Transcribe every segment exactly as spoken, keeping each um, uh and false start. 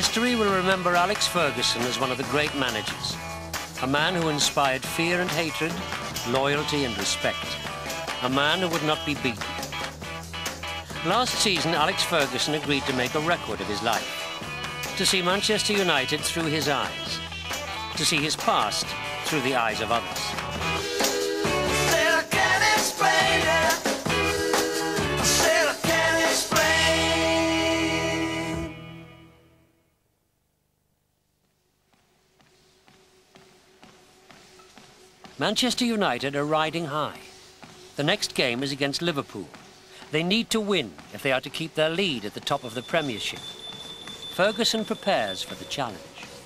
History will remember Alex Ferguson as one of the great managers. A man who inspired fear and hatred, loyalty and respect. A man who would not be beaten. Last season, Alex Ferguson agreed to make a record of his life. To see Manchester United through his eyes. To see his past through the eyes of others. Manchester United are riding high. The next game is against Liverpool. They need to win if they are to keep their lead at the top of the Premiership. Ferguson prepares for the challenge.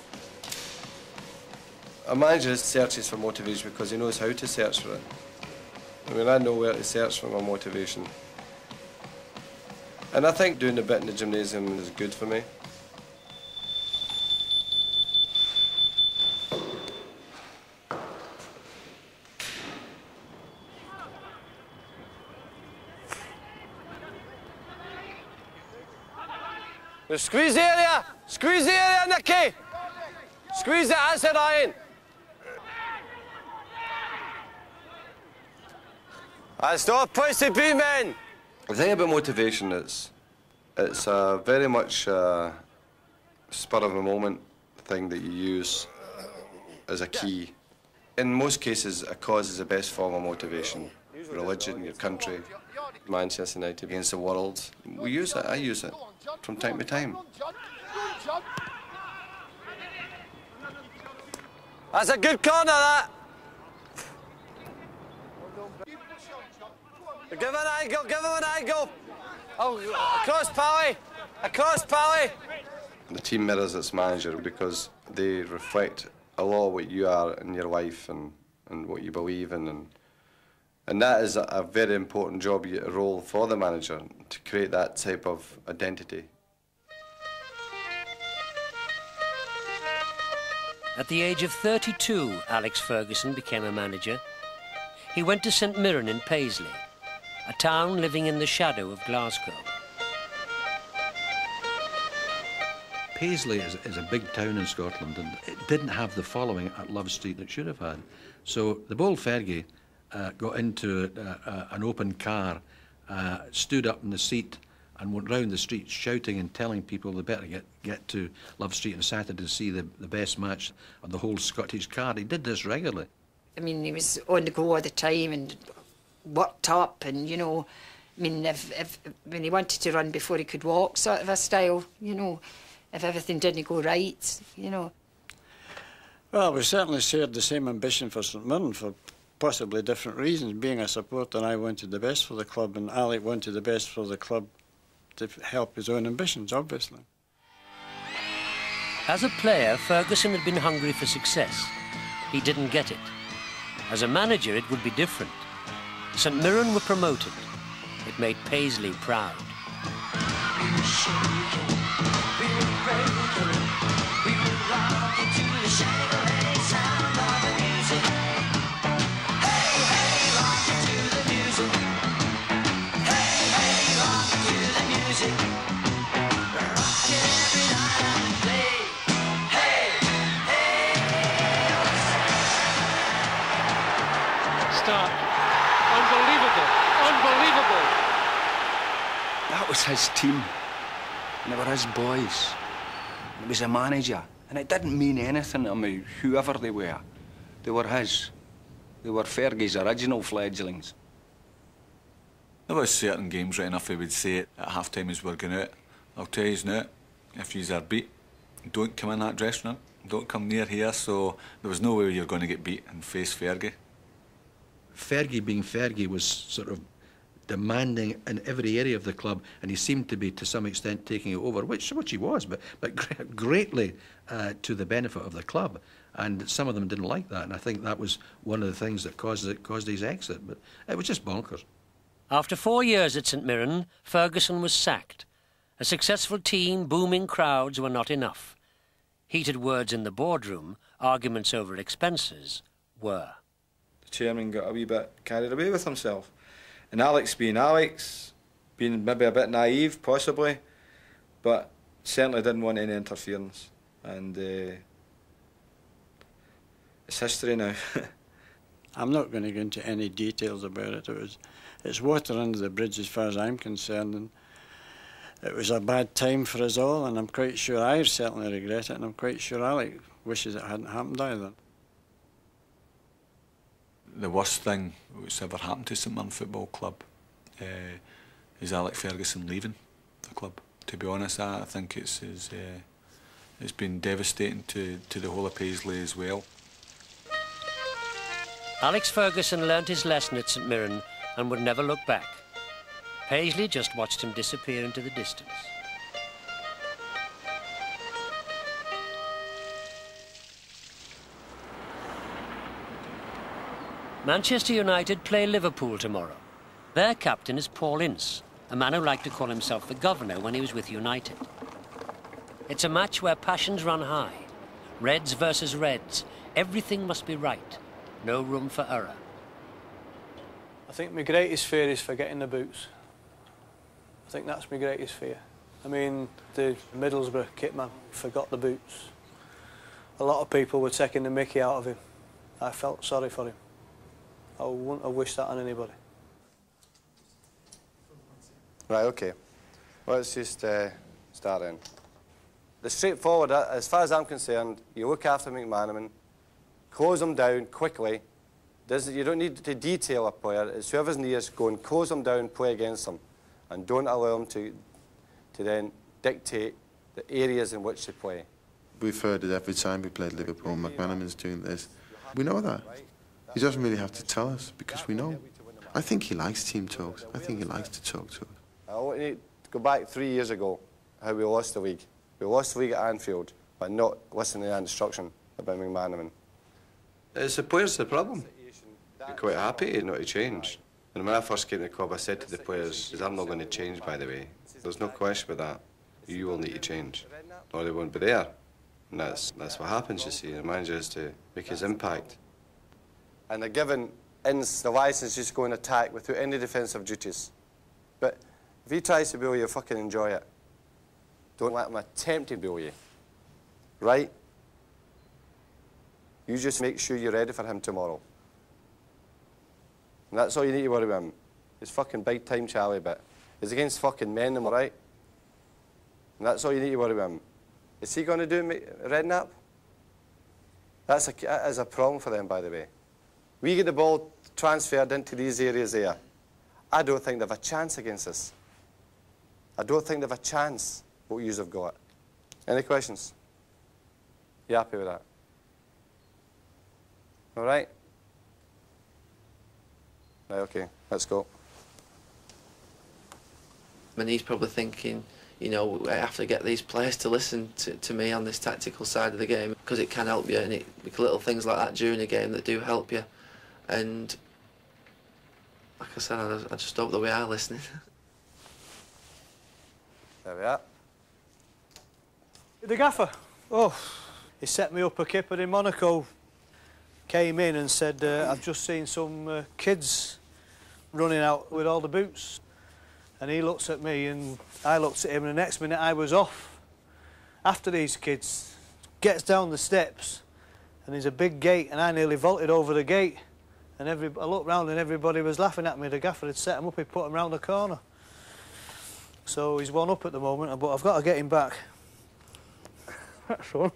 A manager searches for motivation because he knows how to search for it. I mean, I know where to search for my motivation. And I think doing a bit in the gymnasium is good for me. Squeeze the area! Squeeze the area, Nicky! Squeeze it, that's it, Ryan! That's not a place to be, men! The thing about motivation is, it's a very much a spur of the moment thing that you use as a key. In most cases, a cause is the best form of motivation. Religion, your country, Manchester United against the world. We use it, I use it, from time to time. That's a good corner, that! Give him an angle, give him an angle! Oh, across Pally! Across Pally! The team mirrors its manager because they reflect a lot of what you are in your life and, and what you believe in. And, and that is a, a very important job, a role for the manager, to create that type of identity. At the age of thirty-two, Alex Ferguson became a manager. He went to St Mirren in Paisley, a town living in the shadow of Glasgow. Paisley is, is a big town in Scotland, and it didn't have the following at Love Street that it should have had. So the bold Fergie uh, got into uh, uh, an open car, uh, stood up in the seat and went round the street shouting and telling people they better get, get to Love Street on Saturday to see the, the best match on the whole Scottish card. He did this regularly. I mean, he was on the go all the time and worked up, and, you know, I mean, if, if when he wanted to run before he could walk, sort of a style, you know, if everything didn't go right, you know. Well, we certainly shared the same ambition for St Mirren for possibly different reasons. Being a supporter, I wanted the best for the club, and Alec wanted the best for the club to help his own ambitions, obviously. As a player, Ferguson had been hungry for success. He didn't get it. As a manager, it would be different. St Mirren were promoted. It made Paisley proud. Start. Unbelievable. Unbelievable. That was his team. And they were his boys. And it was a manager. And it didn't mean anything to me, whoever they were. They were his. They were Fergie's original fledglings. There was certain games, right enough, he would say it at half-time as we're going out. I'll tell you now, if you are beat, don't come in that dressing room. Don't come near here, so there was no way you're going to get beat and face Fergie. Fergie being Fergie was sort of demanding in every area of the club, and he seemed to be, to some extent, taking it over, which, which he was, but, but greatly uh, to the benefit of the club. And some of them didn't like that, and I think that was one of the things that caused, it, caused his exit, but it was just bonkers. After four years at St Mirren, Ferguson was sacked. A successful team, booming crowds were not enough. Heated words in the boardroom, arguments over expenses, were. The chairman got a wee bit carried away with himself. And Alex being Alex, being maybe a bit naive, possibly, but certainly didn't want any interference, and uh, it's history now. I'm not going to go into any details about it. It was, it's water under the bridge as far as I'm concerned, and it was a bad time for us all, and I'm quite sure I certainly regret it, and I'm quite sure Alec wishes it hadn't happened either. The worst thing that's ever happened to St Mirren Football Club uh, is Alec Ferguson leaving the club. To be honest, I think it's it's, uh, it's been devastating to, to the whole of Paisley as well. Alex Ferguson learnt his lesson at St Mirren and would never look back. Paisley just watched him disappear into the distance. Manchester United play Liverpool tomorrow. Their captain is Paul Ince, a man who liked to call himself the governor when he was with United. It's a match where passions run high. Reds versus Reds. Everything must be right. No room for error. I think my greatest fear is forgetting the boots. I think that's my greatest fear. I mean, the Middlesbrough kitman forgot the boots. A lot of people were taking the mickey out of him. I felt sorry for him. I wouldn't have wished that on anybody. Right, OK. Let's just uh, start in. The straightforward, as far as I'm concerned, you look after McManaman, close them down quickly. Doesn't, you don't need to detail a player. It's whoever's nearest, go and close them down, play against them. And don't allow them to, to then dictate the areas in which they play. We've heard it every time we played Liverpool. McManaman's doing this. We know that. He doesn't really have to tell us because we know. I think he likes team talks. I think he likes to talk to us. I want you to go back three years ago, how we lost the league. We lost the league at Anfield by not listening to that instruction about McManaman. It's the players the problem. They're quite happy not to change. And when I first came to the club, I said to the players, I'm not going to change, by the way. There's no question about that. You will need to change, or they won't be there. And that's, that's what happens, you see. The manager has to make his impact. And they're given Ince the licence just to go and attack without any defensive duties. But if he tries to bully you, fucking enjoy it. Don't let him attempt to bully you. Right? You just make sure you're ready for him tomorrow. And that's all you need to worry about him. It's fucking big time Charlie bit. It's against fucking men, am I right? And that's all you need to worry about him. Is he going to do Redknapp? That's a, that is a problem for them, by the way. We get the ball transferred into these areas there. I don't think they have a chance against us. I don't think they have a chance what yous have got. Any questions? You happy with that? All right? Right, OK, let's go. And he's probably thinking, you know, I have to get these players to listen to, to me on this tactical side of the game because it can help you, and it, little things like that during a game that do help you. And like I said, I, I just hope that we are listening. There we are. The gaffer, oh, he set me up a kipper in Monaco. Came in and said, uh, I've just seen some uh, kids running out with all the boots. And he looks at me and I looked at him, and the next minute I was off after these kids. Gets down the steps and there's a big gate, and I nearly vaulted over the gate. And every, I looked round and everybody was laughing at me. The gaffer had set him up, he put him round the corner. So he's one up at the moment, but I've got to get him back. That's one.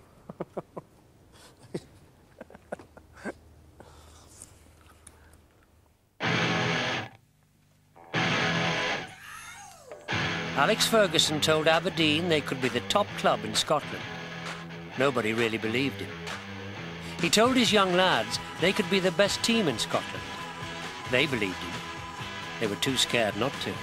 Alex Ferguson told Aberdeen they could be the top club in Scotland. Nobody really believed him. He told his young lads they could be the best team in Scotland. They believed him. They were too scared not to.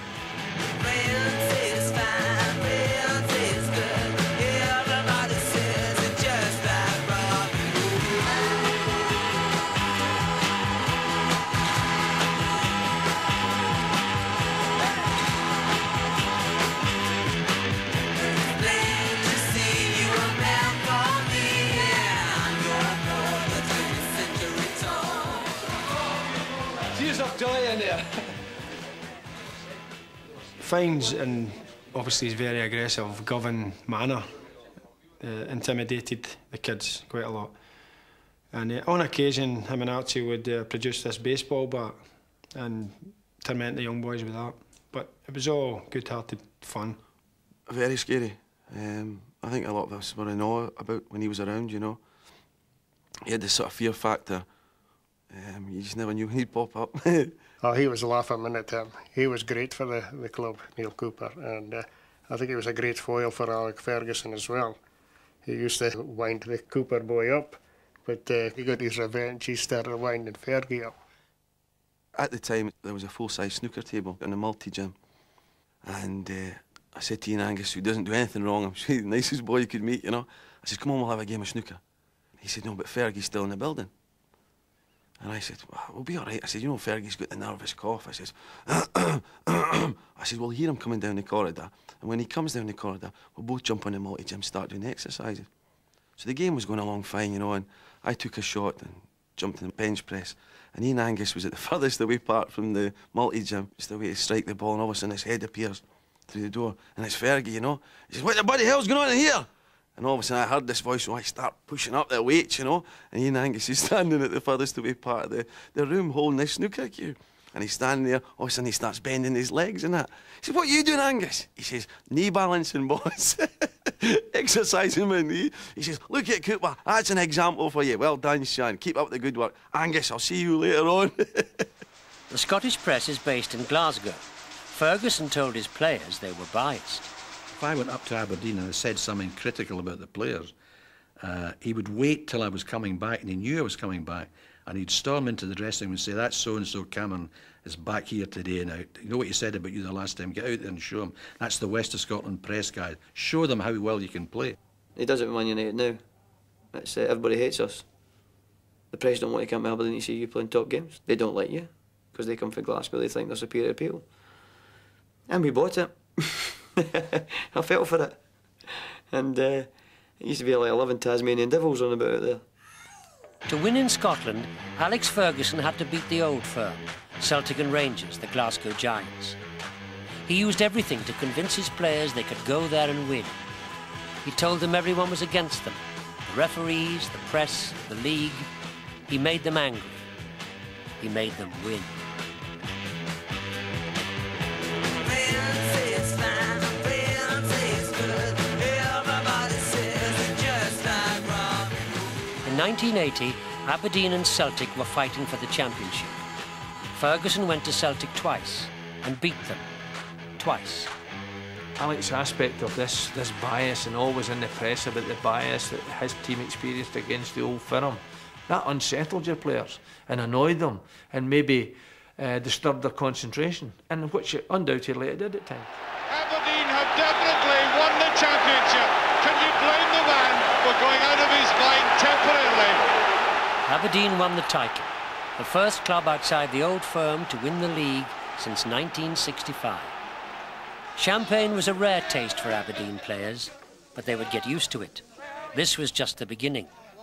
Fines and Obviously, his very aggressive, governed manner uh, intimidated the kids quite a lot. And uh, on occasion, him and Archie would uh, produce this baseball bat and torment the young boys with that. But it was all good-hearted fun. Very scary. Um, I think a lot of us were in awe about when he was around, you know. He had this sort of fear factor. Um, you just never knew when he'd pop up. Oh, he was laughing at him. He was great for the, the club, Neil Cooper, and uh, I think he was a great foil for Alec Ferguson as well. He used to wind the Cooper boy up, but uh, he got his revenge. He started winding Fergie up. At the time, there was a full-size snooker table in the multi-gym, and uh, I said to Ian Angus, who doesn't do anything wrong, I'm sure he's the nicest boy you could meet, you know. I said, come on, we'll have a game of snooker. He said, no, but Fergie's still in the building. And I said, well, we'll be all right. I said, you know, Fergie's got the nervous cough. I said, I said, we'll hear him coming down the corridor. And when he comes down the corridor, we'll both jump on the multi-gym, start doing the exercises. So the game was going along fine, you know, and I took a shot and jumped in the bench press. And Ian Angus was at the furthest away part from the multi-gym, just a way to strike the ball, and all of a sudden his head appears through the door. And it's Fergie, you know. He says, what the bloody hell's going on in here? And all of a sudden I heard this voice, so I start pushing up the weights, you know. And Ian Angus is standing at the furthest away part of the, the room holding this snooker cue. And he's standing there, all of a sudden he starts bending his legs and that. He says, what are you doing, Angus? He says, knee balancing, boss. Exercising my knee. He says, look at Cooper, that's an example for you. Well done, son. Keep up the good work. Angus, I'll see you later on. The Scottish press is based in Glasgow. Ferguson told his players they were biased. If I went up to Aberdeen and I said something critical about the players, uh, he would wait till I was coming back, and he knew I was coming back, and he'd storm into the dressing room and say, that's so-and-so Cameron is back here today now. You know what he said about you the last time? Get out there and show him. That's the West of Scotland press guy. Show them how well you can play. He does it with Man United now. It's, uh, everybody hates us. The press don't want to come to Aberdeen to see you playing top games. They don't like you, because they come from Glasgow, they think they're superior people. And we bought it. I fell for it. And uh, it used to be like eleven Tasmanian Devils on about out there. To win in Scotland, Alex Ferguson had to beat the old firm, Celtic and Rangers, the Glasgow Giants. He used everything to convince his players they could go there and win. He told them everyone was against them, the referees, the press, the league. He made them angry. He made them win. In nineteen eighty, Aberdeen and Celtic were fighting for the championship. Ferguson went to Celtic twice and beat them twice. Alex's aspect of this, this bias, and always in the press about the bias that his team experienced against the old firm, that unsettled your players and annoyed them and maybe uh, disturbed their concentration, and which it undoubtedly it did at times. Aberdeen have definitely won the championship. Can you blame the man for going out of his mind temporarily? Aberdeen won the title, the first club outside the old firm to win the league since nineteen sixty-five. Champagne was a rare taste for Aberdeen players, but they would get used to it. This was just the beginning.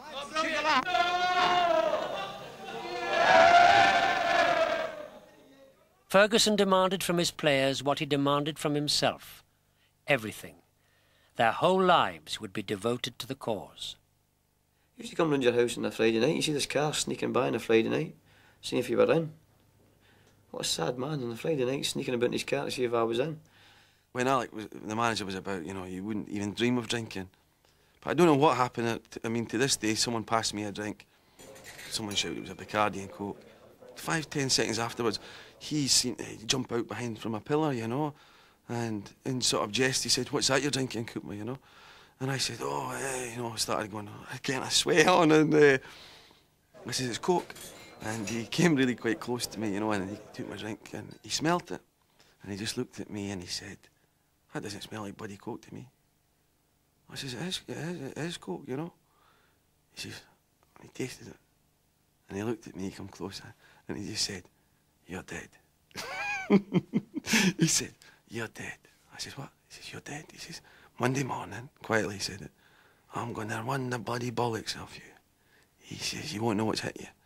Ferguson demanded from his players what he demanded from himself. Everything. Their whole lives would be devoted to the cause. You used to come round your house on a Friday night, you see this car sneaking by on a Friday night, seeing if you were in. What a sad man on a Friday night, sneaking about in his car to see if I was in. When Alec was, the manager was about, you know, you wouldn't even dream of drinking. But I don't know what happened. I mean, to this day, someone passed me a drink. Someone shouted it was a Bacardi and Coke. Five, ten seconds afterwards, he seemed to jump out behind from a pillar, you know, and in sort of jest, he said, what's that you're drinking, Cooper, you know? And I said, oh, eh, you know, I started going, getting a sweat on, and uh, I said, it's Coke. And he came really quite close to me, you know, and he took my drink, and he smelt it. And he just looked at me and he said, that doesn't smell like bloody Coke to me. I says, it is, it is, it is Coke, you know. He says, and he tasted it. And he looked at me, he come closer, and he just said, you're dead. He said, you're dead. I says, what? He says, you're dead. He says, Monday morning, quietly he said it, I'm going to run the bloody bollocks off you. He says, you won't know what's hit you.